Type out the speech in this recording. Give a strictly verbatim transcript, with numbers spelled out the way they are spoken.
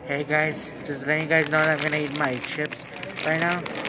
Hey guys, just letting you guys know that I'm gonna eat my chips right now.